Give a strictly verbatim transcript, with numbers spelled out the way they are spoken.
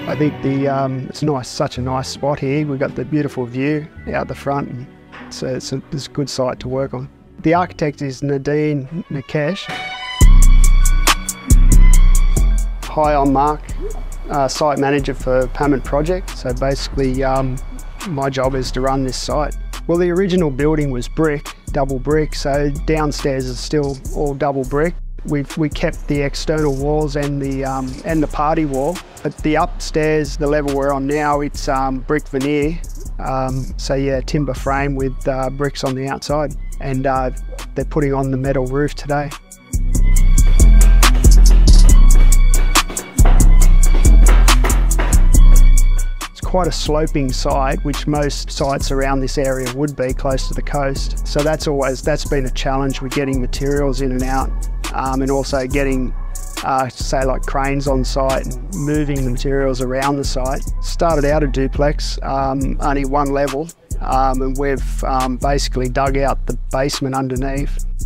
I think the um, it's nice, such a nice spot here. We've got the beautiful view out the front, and so it's a, it's a good site to work on. The architect is Nadine Nakache. Hi, I'm Mark, uh, site manager for Pamment project. So basically, um, my job is to run this site. Well, the original building was brick, double brick, so downstairs is still all double brick. We've we kept the external walls and the um, and the party wall, but the upstairs, the level we're on now, it's um, brick veneer. Um, so yeah, timber frame with uh, bricks on the outside, and uh, they're putting on the metal roof today. It's quite a sloping site, which most sites around this area would be close to the coast. So that's always that's been a challenge with getting materials in and out. Um, and also getting, uh, say like cranes on site and moving the materials around the site. Started out a duplex, um, only one level, um, and we've um, basically dug out the basement underneath